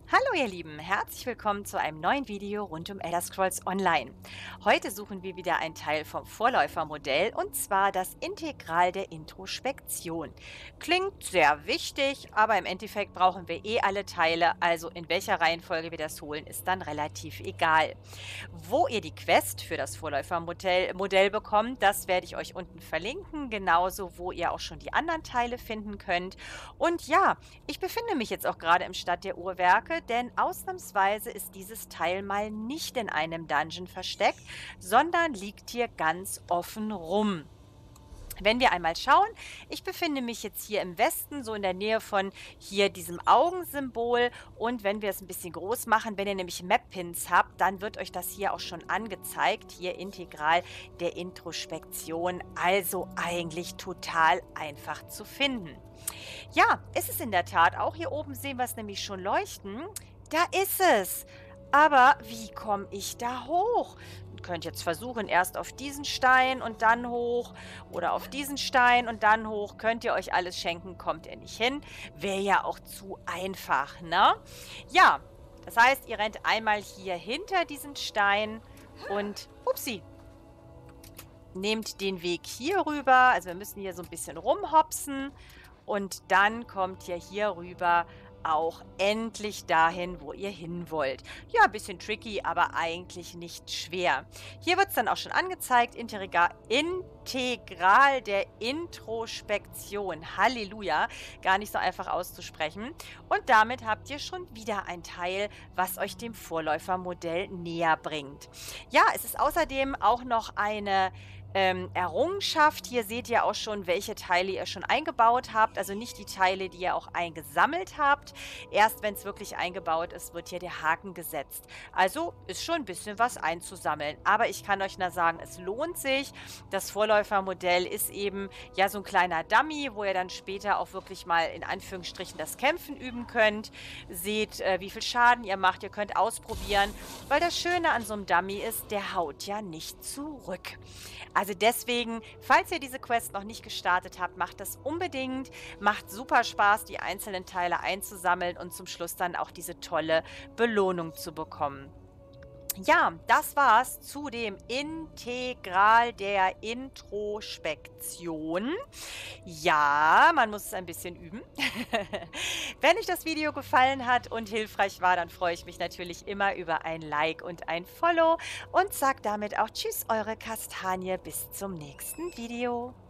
Hallo ihr Lieben, herzlich willkommen zu einem neuen Video rund um Elder Scrolls Online. Heute suchen wir wieder einen Teil vom Vorläufermodell und zwar das Integral der Introspektion. Klingt sehr wichtig, aber im Endeffekt brauchen wir eh alle Teile, also in welcher Reihenfolge wir das holen, ist dann relativ egal. Wo ihr die Quest für das Vorläufermodell bekommt, das werde ich euch unten verlinken, genauso wo ihr auch schon die anderen Teile finden könnt. Und ja, ich befinde mich jetzt auch gerade im Stadt der Uhrwerke, denn ausnahmsweise ist dieses Teil mal nicht in einem Dungeon versteckt, sondern liegt hier ganz offen rum. Wenn wir einmal schauen, ich befinde mich jetzt hier im Westen, so in der Nähe von hier diesem Augensymbol. Und wenn wir es ein bisschen groß machen, wenn ihr nämlich Map-Pins habt, dann wird euch das hier auch schon angezeigt. Hier integral der Introspektion, also eigentlich total einfach zu finden. Ja, ist es in der Tat auch. Hier oben sehen wir es nämlich schon leuchten. Da ist es. Aber wie komme ich da hoch? Ihr könnt jetzt versuchen, erst auf diesen Stein und dann hoch oder auf diesen Stein und dann hoch. Könnt ihr euch alles schenken, kommt ihr nicht hin. Wäre ja auch zu einfach, ne? Ja, das heißt, ihr rennt einmal hier hinter diesen Stein und, upsi, nehmt den Weg hier rüber. Also wir müssen hier so ein bisschen rumhopsen. Und dann kommt ihr hier rüber auch endlich dahin, wo ihr hin wollt. Ja, ein bisschen tricky, aber eigentlich nicht schwer. Hier wird es dann auch schon angezeigt, Integral der Introspektion. Halleluja, gar nicht so einfach auszusprechen. Und damit habt ihr schon wieder ein Teil, was euch dem Vorläufermodell näher bringt. Ja, es ist außerdem auch noch eine Errungenschaft. Hier seht ihr auch schon, welche Teile ihr schon eingebaut habt. Also nicht die Teile, die ihr auch eingesammelt habt. Erst wenn es wirklich eingebaut ist, wird hier der Haken gesetzt. Also ist schon ein bisschen was einzusammeln. Aber ich kann euch nur sagen, es lohnt sich. Das Vorläufermodell ist eben ja so ein kleiner Dummy, wo ihr dann später auch wirklich mal in Anführungsstrichen das Kämpfen üben könnt. Seht, wie viel Schaden ihr macht. Ihr könnt ausprobieren. Weil das Schöne an so einem Dummy ist, der haut ja nicht zurück. Also deswegen, falls ihr diese Quest noch nicht gestartet habt, macht das unbedingt. Macht super Spaß, die einzelnen Teile einzusammeln und zum Schluss dann auch diese tolle Belohnung zu bekommen. Ja, das war's zu dem Integral der Introspektion. Ja, man muss es ein bisschen üben. Wenn euch das Video gefallen hat und hilfreich war, dann freue ich mich natürlich immer über ein Like und ein Follow und sage damit auch Tschüss, eure Kastanie, bis zum nächsten Video.